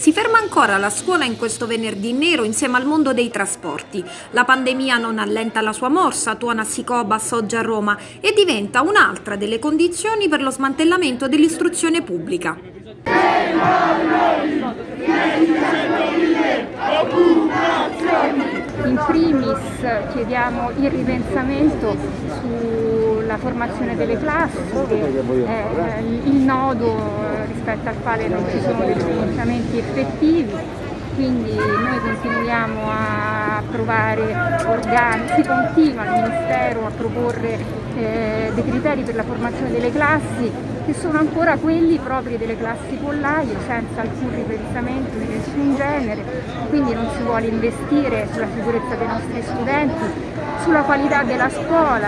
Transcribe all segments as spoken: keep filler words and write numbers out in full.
Si ferma ancora la scuola in questo venerdì nero insieme al mondo dei trasporti. La pandemia non allenta la sua morsa, tuona Sicobas oggi a Roma, e diventa un'altra delle condizioni per lo smantellamento dell'istruzione pubblica. In primis chiediamo il ripensamento sulla formazione delle classi, che è il nodo rispetto al quale non ci sono dei finanziamenti effettivi, quindi noi continuiamo a provare organi, si continua al Ministero a proporre eh, dei criteri per la formazione delle classi che sono ancora quelli propri delle classi pollaio, senza alcun ripensamento di nessun genere, quindi non si vuole investire sulla sicurezza dei nostri studenti, sulla qualità della scuola.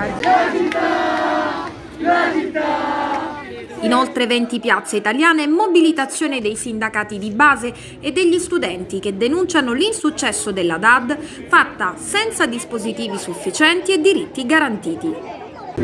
In oltre venti piazze italiane, mobilitazione dei sindacati di base e degli studenti che denunciano l'insuccesso della D A D fatta senza dispositivi sufficienti e diritti garantiti.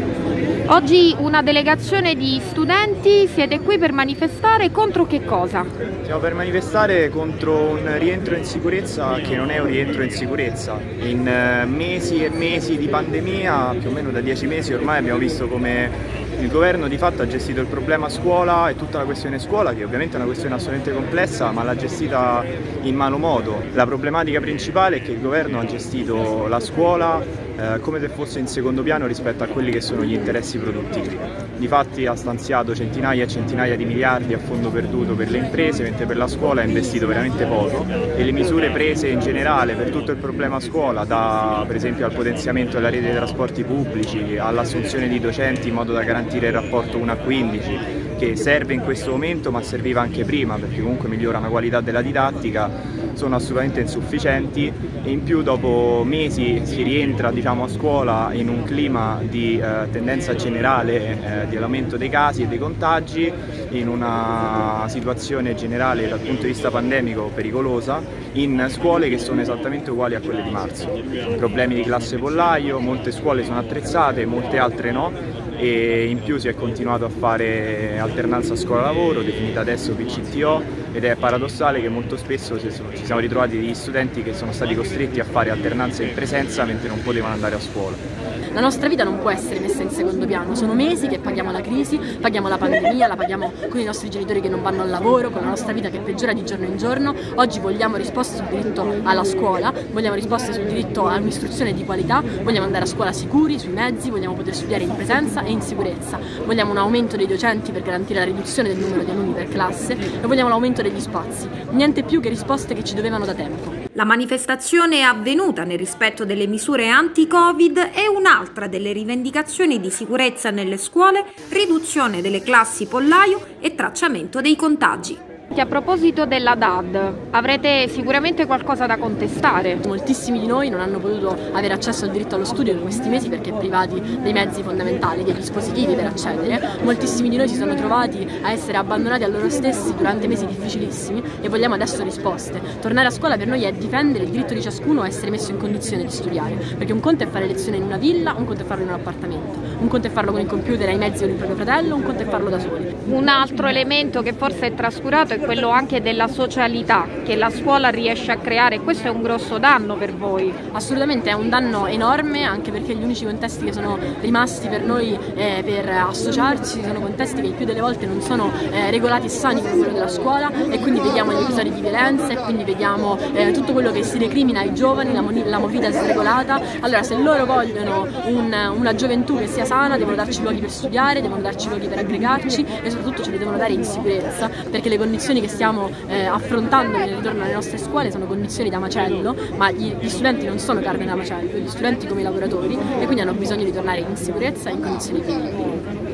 Oggi una delegazione di studenti, siete qui per manifestare contro che cosa? Siamo per manifestare contro un rientro in sicurezza che non è un rientro in sicurezza. In mesi e mesi di pandemia, più o meno da dieci mesi ormai, abbiamo visto come il governo di fatto ha gestito il problema scuola e tutta la questione scuola, che ovviamente è una questione assolutamente complessa, ma l'ha gestita in malo modo. La problematica principale è che il governo ha gestito la scuola eh, come se fosse in secondo piano rispetto a quelli che sono gli interessi produttivi. Difatti ha stanziato centinaia e centinaia di miliardi a fondo perduto per le imprese, mentre per la scuola ha investito veramente poco, e le misure prese in generale per tutto il problema scuola, da per esempio al potenziamento della rete dei trasporti pubblici, all'assunzione di docenti in modo da garantire il rapporto uno a quindici, che serve in questo momento ma serviva anche prima, perché comunque migliora la qualità della didattica, sono assolutamente insufficienti, e in più dopo mesi si rientra, diciamo, a scuola in un clima di eh, tendenza generale eh, di aumento dei casi e dei contagi, in una situazione generale dal punto di vista pandemico pericolosa, in scuole che sono esattamente uguali a quelle di marzo. Problemi di classe pollaio, molte scuole sono attrezzate, molte altre no, e in più si è continuato a fare alternanza scuola-lavoro, definita adesso P C T O, ed è paradossale che molto spesso ci siamo ritrovati degli studenti che sono stati costretti a fare alternanza in presenza mentre non potevano andare a scuola. La nostra vita non può essere messa in secondo piano, sono mesi che paghiamo la crisi, paghiamo la pandemia, la paghiamo con i nostri genitori che non vanno al lavoro, con la nostra vita che peggiora di giorno in giorno. Oggi vogliamo risposte sul diritto alla scuola, vogliamo risposte sul diritto a un'istruzione di qualità, vogliamo andare a scuola sicuri, sui mezzi, vogliamo poter studiare in presenza e in sicurezza, vogliamo un aumento dei docenti per garantire la riduzione del numero di alunni per classe e vogliamo l'aumento degli spazi, niente più che risposte che ci dovevano da tempo. La manifestazione è avvenuta nel rispetto delle misure anti-Covid e un'altra delle rivendicazioni di sicurezza nelle scuole, riduzione delle classi pollaio e tracciamento dei contagi. A proposito della D A D, avrete sicuramente qualcosa da contestare. Moltissimi di noi non hanno potuto avere accesso al diritto allo studio in questi mesi perché privati dei mezzi fondamentali, dei dispositivi per accedere. Moltissimi di noi si sono trovati a essere abbandonati a loro stessi durante mesi difficilissimi e vogliamo adesso risposte. Tornare a scuola per noi è difendere il diritto di ciascuno a essere messo in condizione di studiare, perché un conto è fare lezione in una villa, un conto è farlo in un appartamento, un conto è farlo con il computer ai mezzi con il proprio fratello, un conto è farlo da soli. Un altro elemento che forse è trascurato è quello anche della socialità che la scuola riesce a creare. Questo è un grosso danno per voi. Assolutamente è un danno enorme, anche perché gli unici contesti che sono rimasti per noi eh, per associarci sono contesti che il più delle volte non sono eh, regolati e sani come quello della scuola, e quindi vediamo gli episodi di violenza e quindi vediamo eh, tutto quello che si recrimina ai giovani, la, la movida sregolata. Allora, se loro vogliono un, una gioventù che sia sana, devono darci luoghi per studiare, devono darci luoghi per aggregarci e soprattutto ce li devono dare in sicurezza, perché le condizioni che stiamo eh, affrontando nel ritorno alle nostre scuole sono condizioni da macello, ma gli, gli studenti non sono carne da macello, gli studenti come i lavoratori, e quindi hanno bisogno di tornare in sicurezza e in condizioni vivibili.